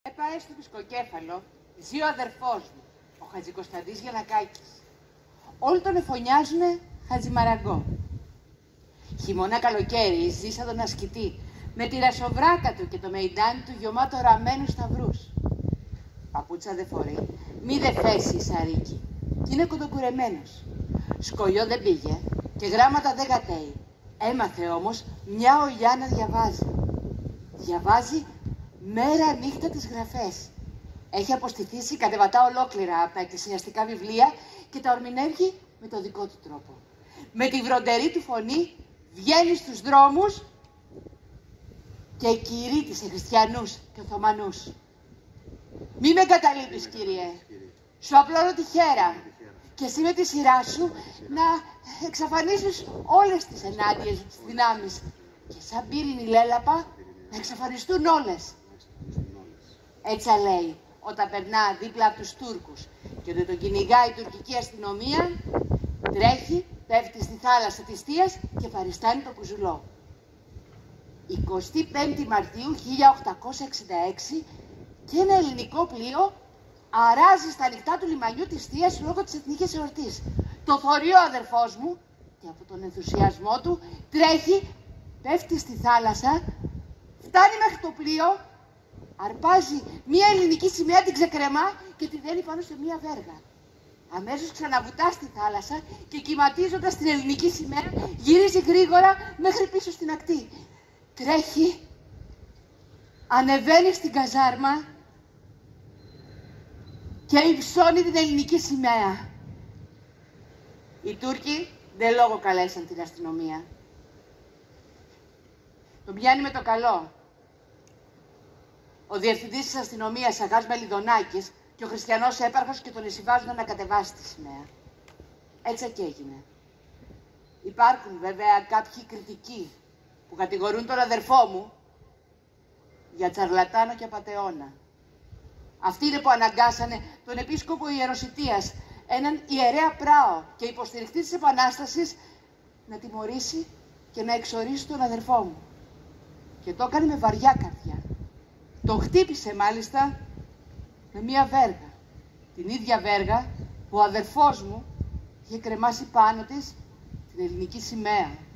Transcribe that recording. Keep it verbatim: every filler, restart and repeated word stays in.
Έπαε στο Πισκοκέφαλο, ζει ο αδερφός μου, ο Χατζικοσταντής Γιαννακάκης. Όλοι τον εφωνιάζουνε Χατζημαραγκό. Χειμώνα καλοκαίρι ζει σαν τον ασκητή, με τη ρασοβράκα του και το μεϊντάνι του γεμάτο ραμμένους σταυρούς. Παπούτσα δεν φορεί, μη δε θέσει η σαρίκη, κι είναι κοντοκουρεμένος. Σκολιό δεν πήγε και γράμματα δεν γατέει. Έμαθε όμως μια ολιά να διαβάζει. Διαβάζει μέρα νύχτα τις γραφές. Έχει αποστηθήσει κατεβατά ολόκληρα από τα εκκλησιαστικά βιβλία και τα ορμηνεύει με το δικό του τρόπο. Με τη βροντερή του φωνή βγαίνει στους δρόμους και κηρύττει σε χριστιανούς και Οθωμανούς. Μη με εγκαταλείπεις, Κύριε. Σου απλώνω τη χέρα. Και εσύ με τη σειρά σου να εξαφανίσεις όλες τις ενάντιες τις δυνάμεις. Και σαν πύρινη λέλαπα να εξαφανιστούν όλες. Έτσι λέει όταν περνά δίπλα από τους Τούρκους και όταν τον κυνηγάει η τουρκική αστυνομία, τρέχει, πέφτει στη θάλασσα της Θείας και παριστάνει το κουζουλό. εικοστή πέμπτη Μαρτίου χίλια οκτακόσια εξήντα έξι και ένα ελληνικό πλοίο αράζει στα ανοιχτά του λιμανιού της Θείας λόγω της εθνικής εορτής. Το θωρεί ο αδερφός μου και από τον ενθουσιασμό του τρέχει, πέφτει στη θάλασσα, φτάνει μέχρι το πλοίο, αρπάζει μία ελληνική σημαία, την ξεκρεμά και τη δένει πάνω σε μία βέργα. Αμέσως ξαναβουτά στη θάλασσα και κυματίζοντας την ελληνική σημαία γυρίζει γρήγορα μέχρι πίσω στην ακτή. Τρέχει, ανεβαίνει στην καζάρμα και υψώνει την ελληνική σημαία. Οι Τούρκοι δεν λόγο καλέσαν την αστυνομία. Τον πιάνει με το καλό. Ο διευθυντής της αστυνομίας, Αγάς Μελιδονάκης, και ο χριστιανός έπαρχος και τον εισιβάζουν να κατεβάσει τη σημαία. Έτσι και έγινε. Υπάρχουν βέβαια κάποιοι κριτικοί που κατηγορούν τον αδερφό μου για τσαρλατάνο και απατεώνα. Αυτοί είναι που αναγκάσανε τον επίσκοπο Ιεροσιτίας, έναν ιερέα πράο και υποστηρικτή της Επανάστασης, να τιμωρήσει και να εξορίσει τον αδερφό μου. Και το έκανε με βαριά καρδιά. Τον χτύπησε μάλιστα με μία βέργα. Την ίδια βέργα που ο αδερφός μου είχε κρεμάσει πάνω της την ελληνική σημαία.